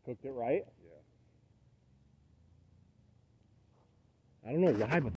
Cooked it right? Yeah. I don't know why, but